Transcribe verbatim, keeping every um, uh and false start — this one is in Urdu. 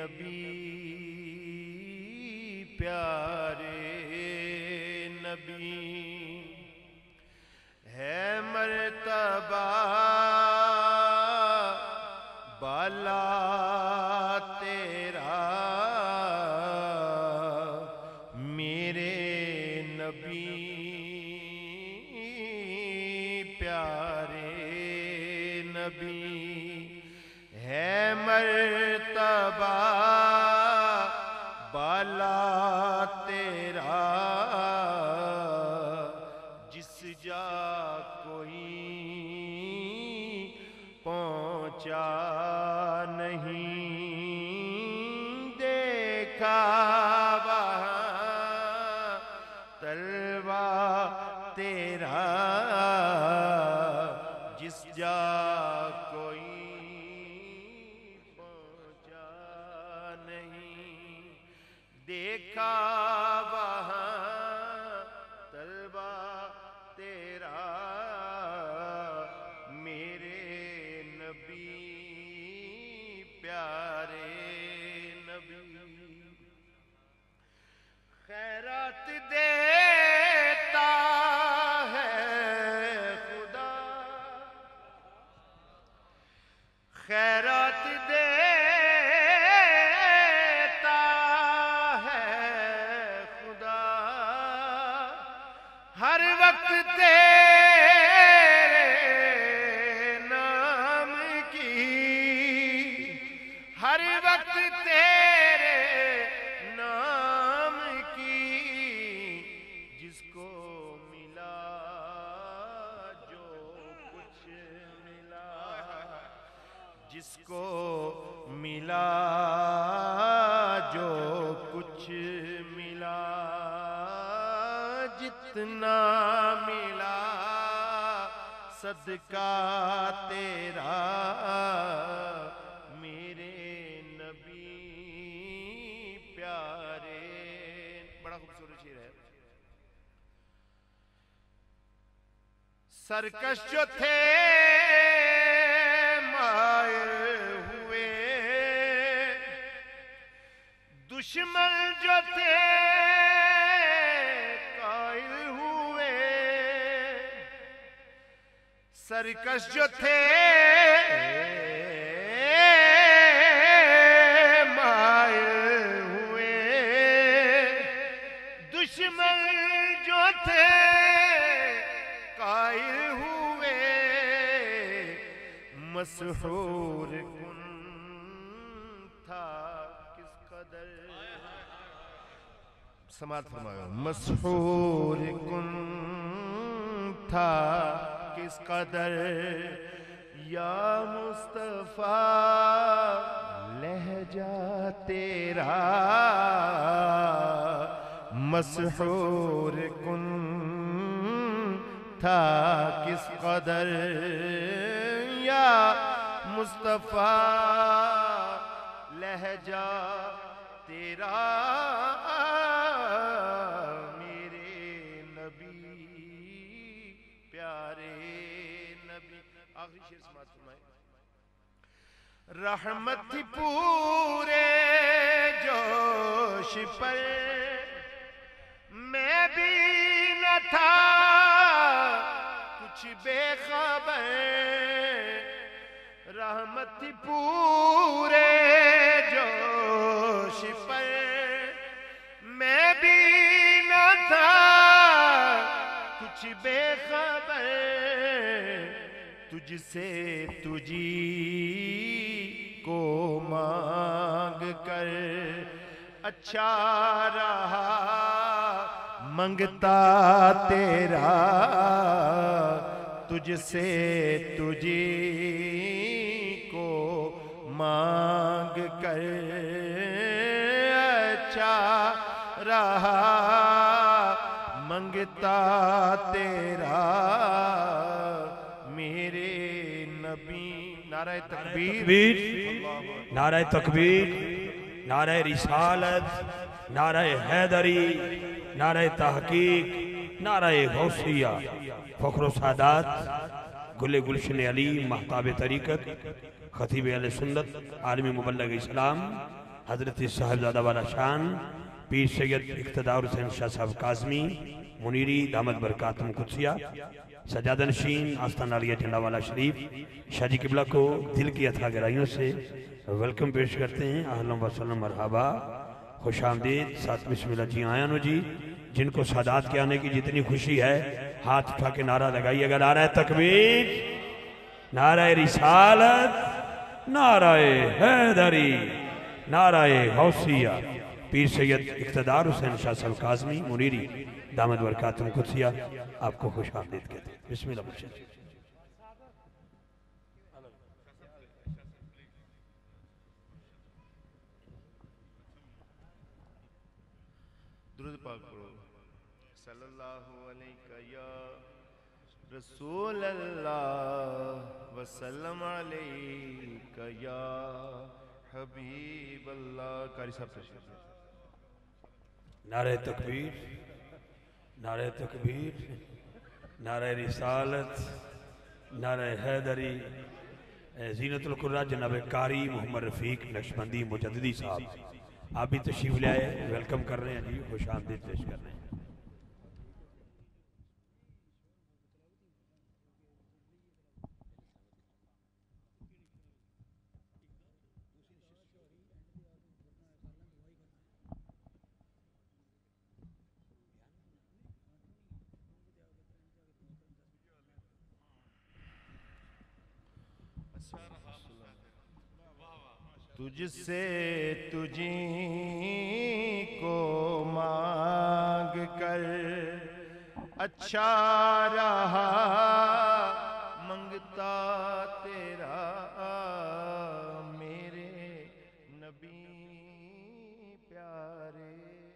نبی پیارے نبی ہے مرتبہ بالا تیرا میرے نبی پیارے نبی ہے مرتبہ بالا تیرا جس جا کوئی پہنچا نہیں دیکھا وہاں تلوا تیرا جس جا کوئی پہنچا نہیں دیکھا وہاں تلوا تیرا میرے نبی پیارے نبی خیرات دیتا ہے خدا خیرات دیتا ہے خدا ہر وقت تیرے نام کی ہر وقت تیرے نام کی جس کو ملا جو کچھ ملا جس کو ملا جو کچھ ملا جتنا ملا صدقہ تیرا میرے نبی پیارے بڑا خوبصورت شعر ہے سرکش جو تھے مائل ہوئے دشمن جو تھے قائل ہوئے سرکش جو تھے مائل ہوئے دشمن جو تھے قائل ہوئے مسحور کن تھا کس قدر سماعت فرمایا مسحور کن تھا کس قدر یا مصطفیٰ لہجہ تیرا مسحور کن تھا کس قدر یا مصطفیٰ لہجہ تیرا میرے نبی پیارے نبی آخری شعر سماعت فرمائے رحمت تھی پورے جوش پر میں بھی نہ تھا کچھ بے خبر رحمت تھی پورے جوش پر میں بھی نہ تھا کچھ بے خبر تجھ سے تجھی کو مانگ کر اچھا رہا منگتا تیرا تجھ سے تجھی کو مانگ کر اچھا رہا منگتا تیرا میرے نبی نعرہ تکبیر نعرہ تکبیر نعرہ رسالت نعرہ حیدری نعرہ تحقیق نعرہ غوثیہ فخر و سعادات گل گلشن علی محتاب طریقت خطیب اہل سنت عالم مبلغ اسلام حضرت صاحبزادہ والا شان پیر سید اقتدار حسین شاہ صاحب کاظمی منیری دامت برکاتم قدسیہ سجادہ نشین آستان عالیہ جھنڈا والا شریف شاہ جی قبلہ کو دل کی اتھا گہرائیوں سے ویلکم پیش کرتے ہیں. اہلا و سلام مرحبا خوش آمدید. ساتھ بسم اللہ جی آیا نو جی جن کو سادات کے آنے کی جتنی خوشی ہے ہاتھ اٹھا کے نعرہ لگائیے گا. نعرہ تکبیر، نعرہ رسالت، نعرہ حیدری، نعرہ غوثیہ. پیر سید اقتدار حسین شاہ صاحب کاظمی منیری دامت برکاتم قدسیہ آپ کو خوش آمدید کہتے ہیں. بسم اللہ مرشد. درود پاک پڑھو. صلی اللہ علیہ یا رسول اللہ وسلم علیہ یا حبیب اللہ. قاری صاحب تشریف. نعرہ تکبیر، نعرہ تکبیر، نعرہ رسالت، نعرہ حیدری. زینت القرآ جناب قاری محمد رفیق نقشبندی مجددی صاحب آپ بھی تشریف لے آئے، ویلکم کر رہے ہیں جی، خوش آمدید پیش کر رہے ہیں. تجھ سے تجھی کو مانگ کر اچھا رہا منگتا تیرا میرے نبی پیارے.